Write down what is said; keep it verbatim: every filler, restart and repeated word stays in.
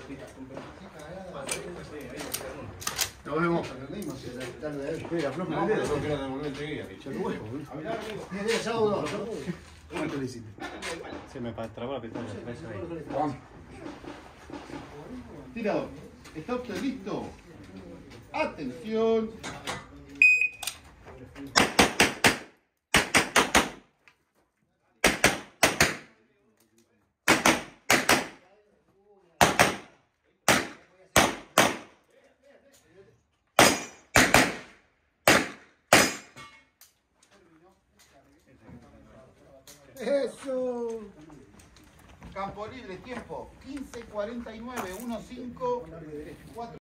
Nos vemos. Espera, flojo el dedo, no quiero devolver enseguida. Mira, sábado. ¿Cuánto le hiciste? Se me trabó la pestaña. Tirador. ¿Está usted listo? Atención. Eso. Campo libre, tiempo quince cuarenta y nueve, uno cinco, cuatro.